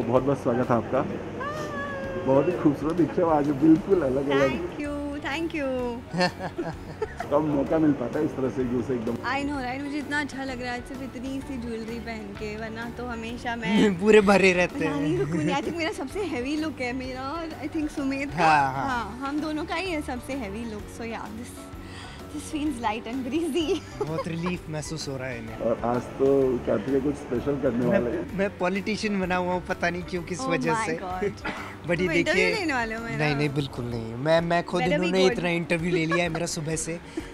बहुत बहुत स्वागत है आपका। बहुत ही खूबसूरत दिख रहे हो आज, बिल्कुल अलग अलग। Thank you. कब मौका मिल पाता है इस तरह से एक दूसरे एकदम। आई नो राइट, मुझे इतना अच्छा लग रहा है सिर्फ इतनी सी ज्वेलरी पहन के, वरना तो हमेशा मैं पूरे भरे रहते हैं। रानी रुक्मिणी, आई थिंक मेरा सबसे हैवी लुक है मेरा, और आई थिंक सुमित का। हाँ, हम दोनों का ही है सबसे हैवी लुक। सो या this feels light and breezy. बहुत रिलीफ महसूस हो रहा है इन्हें। और आज तो कार्तिक कुछ स्पेशल करने वाले हैं। मैं पॉलिटिशियन बना हुआ हूँ, पता नहीं क्यों, किस वजह से। बट ये देखिए, लेने वाले हो मेरा? नहीं बिल्कुल नहीं। मैं खुद, इन्होंने इतना इंटरव्यू ले लिया है मेरा सुबह से।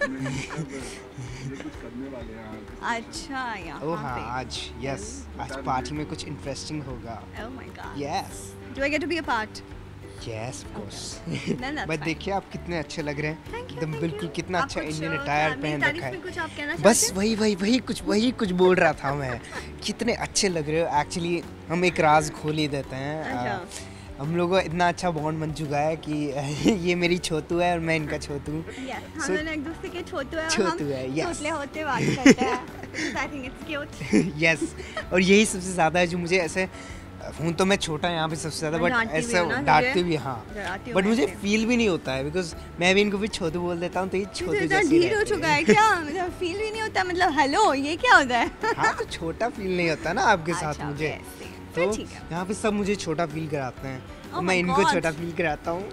कुछ करने वाले हैं आज। अच्छा या ओह हाँ, आज आज पार्टी में कुछ इंटरेस्टिंग होगा। Oh my god, yes, do I get to be a part? Yes of course. that's but fine. देखिए आप कितने अच्छे लग रहे हैं, Thank you, एकदम thank बिल्कुल you. कितना आप अच्छा कुछ, इंडियन अटायर मेरी पहन तारीफ रखा में है। कुछ आप कहना बस चाहते वही कुछ बोल रहा था मैं। कितने अच्छे लग रहे हो। एक्चुअली हम एक राज खोल ही देते हैं। अच्छा। हम लोगों का इतना अच्छा बॉन्ड बन चुका है कि ये मेरी छोटू है और मैं इनका छोटू हूँ। हम दोनों एक दूसरे के छोटू हैं, छोटू है, yes. छोटले होते बात करते हैं। I think it's cute. Yes, और यही सबसे ज़्यादा है जो मुझे ऐसे, हूँ तो मैं छोटा यहाँ पे सबसे ज़्यादा, बट ऐसा डांटते भी, हाँ, बट मुझे फील भी नहीं होता है, बिकॉज मैं भी इनको भी छोटू बोल देता हूँ, तो ये छोटू जैसे ढीठ हो चुका है क्या? मतलब फील भी नहीं होता, मतलब हेलो ये क्या होता है? हाँ, तो छोटा फील नहीं होता ना आपके साथ मुझे, तो यहाँ पे सब मुझे छोटा फील कराते हैं और मैं इनको छोटा फील कराता हूँ।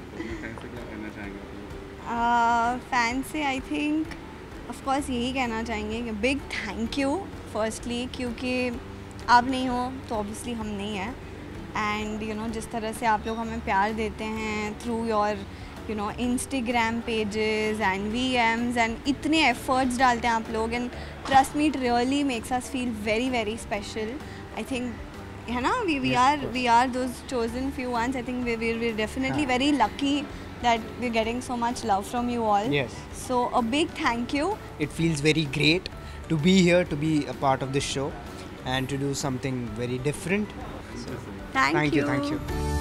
फैन से आई थिंक ऑफ कोर्स यही कहना चाहेंगे कि बिग थैंक यू फर्स्टली, क्योंकि आप नहीं हो तो ऑब्वियसली हम नहीं हैं। एंड यू नो, जिस तरह से आप लोग हमें प्यार देते हैं through your Instagram pages and VMs, and इतने एफर्ट्स डालते हैं आप लोग, and trust me, it really makes us feel very very special. I think, है ना, we are those chosen few ones. I think we're definitely very lucky that we're getting so much love from you all. Yes. So a big thank you. It feels very great to be here, to be a part of this show and to do something very different. So, Thank you. Thank you.